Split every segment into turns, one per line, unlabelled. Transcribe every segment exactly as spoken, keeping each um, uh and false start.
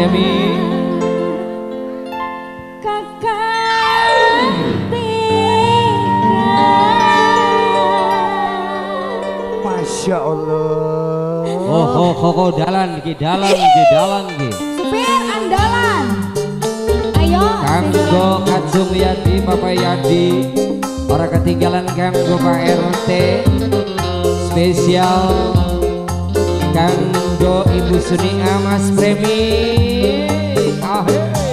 Premi.
Masya Allah.
Oh, oh, oh, oh, dalan ki, dalan ki, dalan ki.
Supir andalan. Ayo.
Kanggo Kacung Yadi, Bapak Yadi. Orang ketinggalan kanggo Pak R T. Spesial kanggo Ibu Sunia Mas Premi. Ah.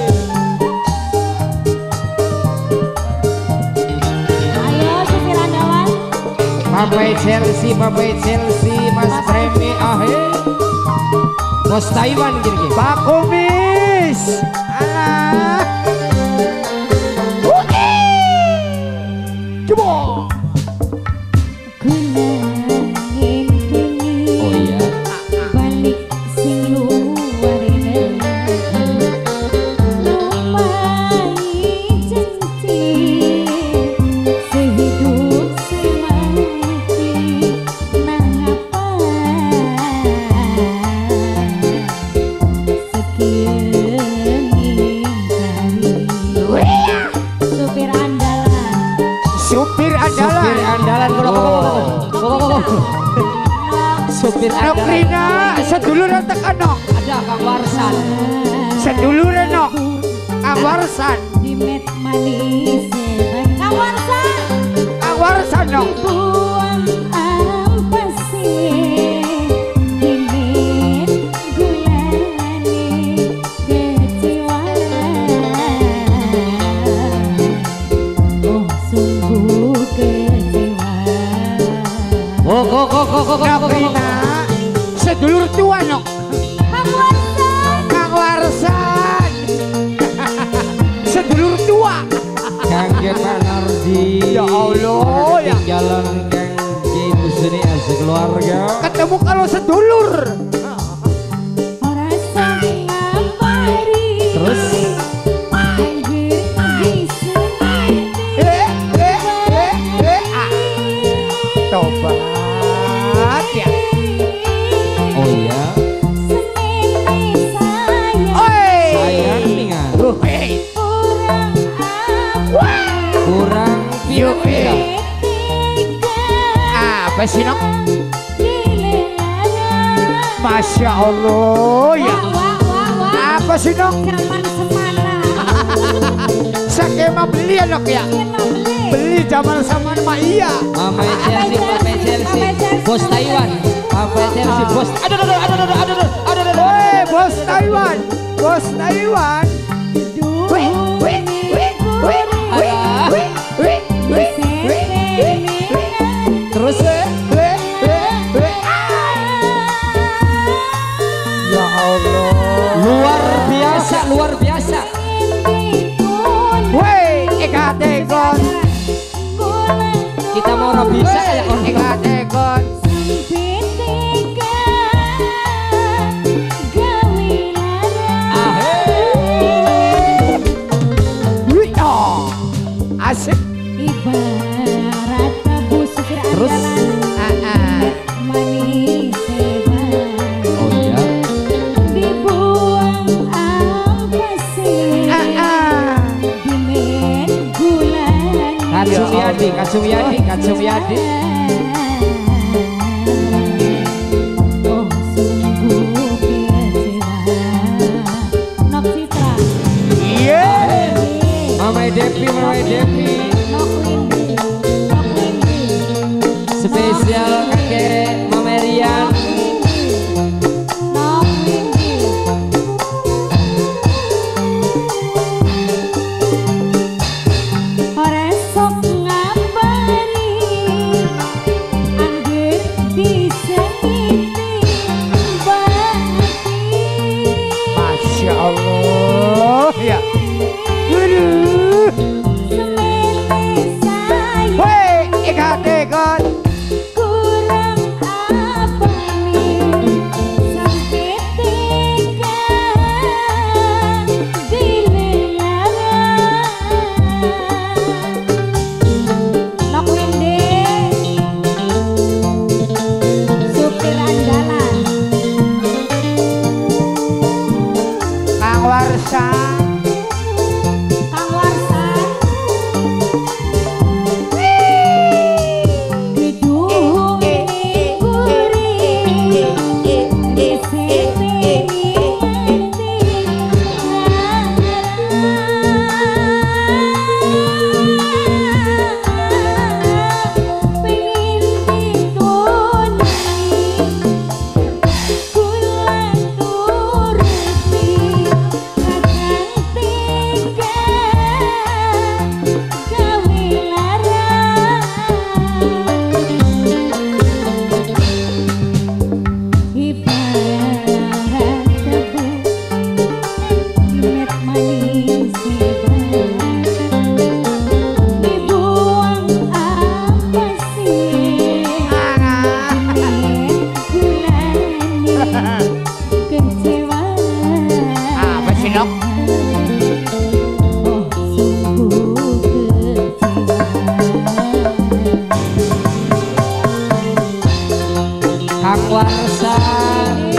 Ayo supir andalan.
Papai Chelsea, Papai Chelsea, Mas Premi, ahe. Bos Taiwan gini.
Pak Kumis. Alah. Coba.
Oh iya.
Balik sing luar ini. Lumayan janji sehidup semati nangapa sekian hari supir andalan.
Supir andalan.
Supir andalan. Supir andalan.
Nokrina sedulur tekan nok.
Ada Kang Warsan.
Sedulur nok. Kang Warsan.
Di met manis Kang Warsan.
Kang Warsan nok.
Buang apa sih di met gulane kecewa. Oh sungguh kecewa.
Oh, kok, kok, kok, kok, kok,
Nokrina sedulur tua nok.
Kang Warsan.
Kang Warsan. Sedulur tua.
Kangge Pak Nardi.
Ya Allah, ya.
Jalan kangge Ibu Sunia sekeluarga.
Ketemu kalau sedulur.
Rasa ngabari.
Terus
Anjir bisa
Eh, eh, eh, eh. Ah. Tobat ya.
oh iya.
Oi.
Sayang ningan.
Uh, hey.
Kurang
Yuk,
pira.
eh. Apa sih nok? Masya Allah ya. Apa sih nok? Skema beli ya nok ya. Beli zaman sama Mak Iya.
Mama Chelsea, Papa Chelsea, Bos Taiwan. Papa Chelsea, Bos. Aduh, aduh, aduh, aduh, aduh, aduh, aduh, aduh.
Woi, bos Taiwan. Bos Taiwan. Wih, wih, wih, wih, wih, wih, wih, wih, wih, wih.
Terus
Wih, wih, wih. Ya Allah.
luar biasa, luar biasa.
Woi, Eka Tegon.
Kita mau ora bisa kayak kon
Eka Tegon. Wih, oh. Asik.
Ibarat tabu supir
Terus?
andalan.
Ah, ah.
Manis hebat.
Oh iya.
Dibuang apa sih
Ah, ah.
di met gulane.
Kacung Yadi, Kacung Yadi, Kacung Yadi.
Oh sungguh kecewa. Nok Citra.
Iya.
Mama Devi, Mama Devi.
Nok Windy. Nok Windy.
Spesial kakek Mama Rian.
Nok Windy. Ora sok ngabari
Kang Warsa